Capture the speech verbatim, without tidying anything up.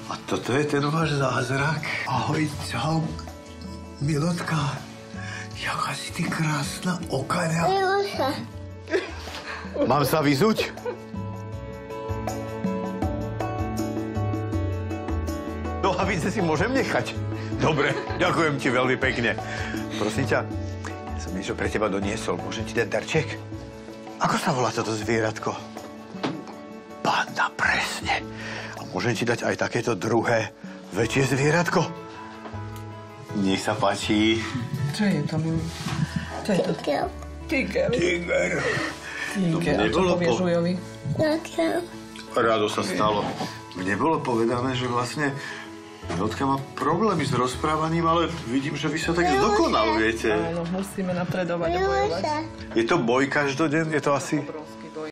A toto je ten váš zázrak? Ahoj, čau, Milotka. Jaká si ty krásna okaňa. Miloša. Mám sa vyzuť? Nohavice si môžem nechať. Dobre, ďakujem ti veľmi pekne. Prosím ťa, ja som niečo pre teba doniesol. Môžem ti dať darček? Ako sa volá toto zvieratko? Panda, presne. A môžem ti dať aj takéto druhé, väčšie zvieratko? Nech sa páči. Čo je to, Mimi? Čo je to? Tiger. Tiger. Tiger. Tiger. A čo povieš Ujovi? Tiger. Rádo sa stalo. Mne bolo povedané, že vlastne Milotka má problémy s rozprávaním, ale vidím, že vy sa tak zdokonalujete. Áno, musíme napredovať a bojovať. Miloša. Je to boj každodenn? Je to asi